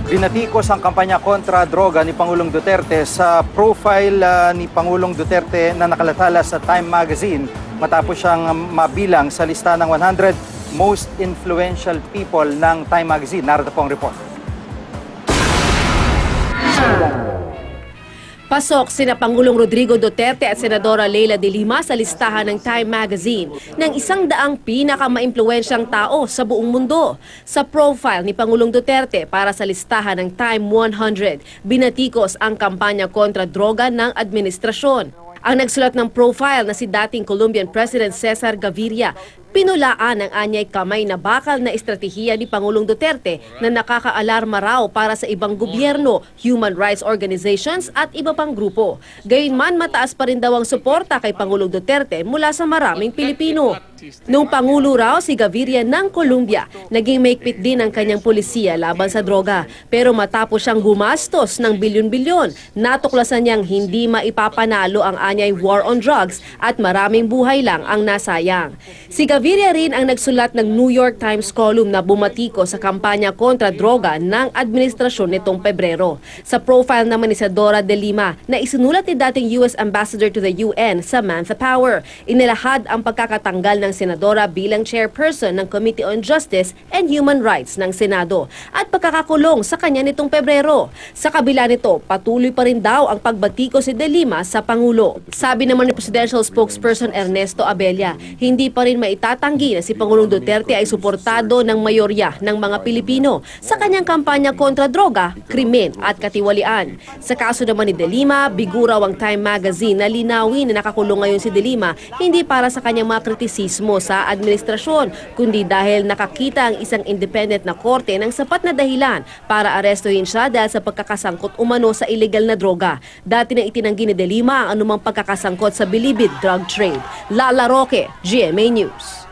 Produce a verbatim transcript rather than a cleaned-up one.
Binatikos ang kampanya kontra droga ni Pangulong Duterte sa profile uh, ni Pangulong Duterte na nakalathala sa Time Magazine matapos siyang mabilang sa lista ng one hundred most influential people ng Time Magazine. Narito po ang report. Pasok sina Pangulong Rodrigo Duterte at Senadora Leila de Lima sa listahan ng Time Magazine ng isang daang pinakamaimpluwensyang tao sa buong mundo. Sa profile ni Pangulong Duterte para sa listahan ng Time one hundred, binatikos ang kampanya kontra droga ng administrasyon. Ang nagsulat ng profile na si dating Colombian President Cesar Gaviria, pinulaan ang anyay kamay na bakal na estratehiya ni Pangulong Duterte na nakakaalarma raw para sa ibang gobyerno, human rights organizations at iba pang grupo. Gayunman, mataas pa rin daw ang suporta kay Pangulong Duterte mula sa maraming Pilipino. Nung Pangulo raw si Gaviria ng Colombia, naging maigpit din ang kanyang pulisiya laban sa droga. Pero matapos siyang gumastos ng bilyon-bilyon, natuklasan niyang hindi maipapanalo ang anyay war on drugs at maraming buhay lang ang nasayang. Si Gaviria rin ang nagsulat ng New York Times column na bumatiko sa kampanya kontra droga ng administrasyon nitong Pebrero. Sa profile naman ni Senadora de Lima na isinulat ni dating U S Ambassador to the U N Samantha Power, inilahad ang pagkakatanggal ng senadora bilang chairperson ng Committee on Justice and Human Rights ng Senado at pagkakakulong sa kanya nitong Pebrero. Sa kabila nito, patuloy pa rin daw ang pagbatiko si de Lima sa Pangulo. Sabi naman ni Presidential Spokesperson Ernesto Abella, hindi pa rin maitatanggi na si Pangulong Duterte ay suportado ng mayorya ng mga Pilipino sa kanyang kampanya kontra droga, krimen at katiwalian. Sa kaso naman ni de Lima, biguraw ang Time Magazine na linawin na nakakulong ngayon si de Lima hindi para sa kanyang mga kritisismo sa administrasyon, kundi dahil nakakita ang isang independent na korte ng sapat na dahilan para arestuhin siya dahil sa pagkakasangkot umano sa illegal na droga. Dati nang itinanggi ni de Lima ang anumang pagkakasangkot sa bilibid drug trade. Lala Roque, G M A News.